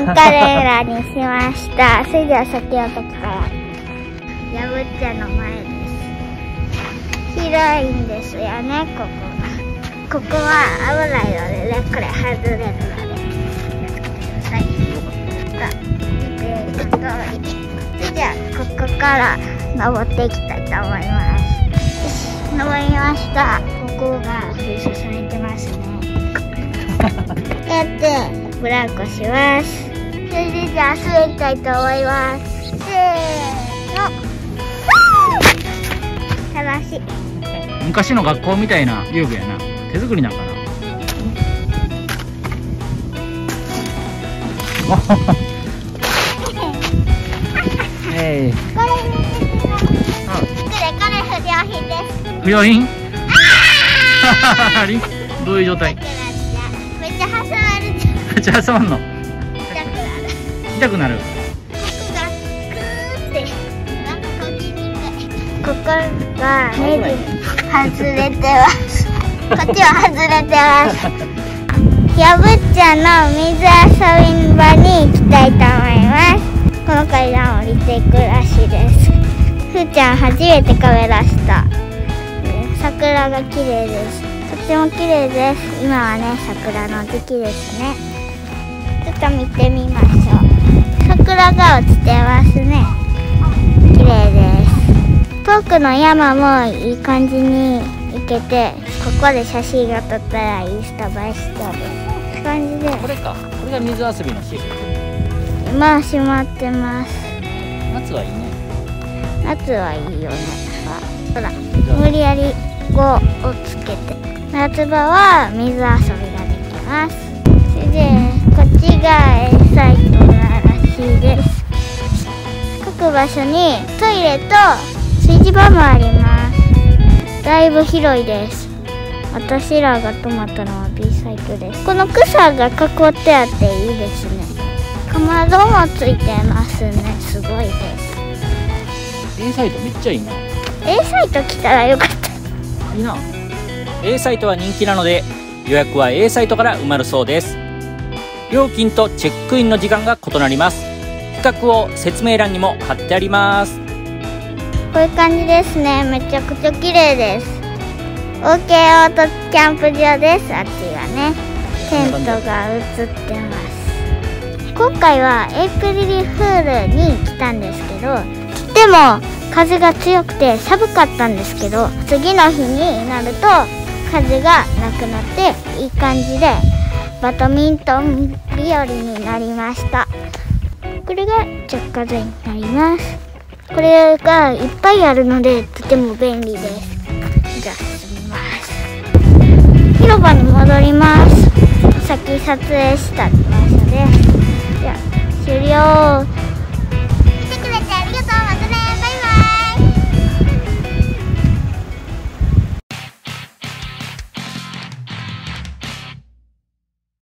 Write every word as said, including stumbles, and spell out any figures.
ンカメラにしました。それでは先ほどからやぶっちゃんの前です。広いんですよね、ここが。ここは危ないのでね、これ外れるので気をつけてください。見ていくとそれじゃあここから登っていきたいと思います。よし、登りました。ここが封鎖されてますね。やってブランコします。それでじゃあ滑りたいと思います。せーの。楽しい。 昔の学校みたいな遊具やな。手作りなんかな。えい。 これこれ不良品です。 不良品？どういう状態？ めっちゃ挟まるじゃん。 めっちゃ挟まんの？ 痛くなる。 痛くなる。 ここがクーってなんかこぎにくい。ここがネジ外れてます。こっちは外れてます。やぶっちゃんの水遊び場に行きたいと思います。この階段を降りていくらしいです。ふーちゃん初めてカメラした。桜が綺麗です。とっても綺麗です。今はね、桜の時期ですね。ちょっと見てみましょう。桜が落ちてますね。綺麗です。遠くの山もいい感じに行けて、ここで写真が撮ったらインスタ映えしそうです。感じで。 これか。これが水遊びのシール。 今は閉まってます。 夏はいいね。 夏はいいよね。ほら、無理やり語をつけて。夏場は水遊びができます。それでこっちが A サイトならしいです。各場所にトイレと炊事場もあります。だいぶ広いです。私らが泊まったのは B サイトです。この草が囲ってあっていいですね。かまどもついてますね。すごいです。 A サイトめっちゃいいな。 A サイト来たらよかった。 いいな。 A サイトは人気なので予約は A サイトから埋まるそうです。料金とチェックインの時間が異なります。比較を説明欄にも貼ってあります。 こういう感じですね。めちゃくちゃ綺麗です。 OK オートキャンプ場です。あっちがね、テントが映ってます。今回はエイプリルフールに来たんですけど、来ても風が強くて寒かったんですけど、次の日になると風がなくなっていい感じでバドミントン日和になりました。これが着火剤になります。これがいっぱいあるのでとても便利です。じゃあ進みます。広場に戻ります。さっき撮影した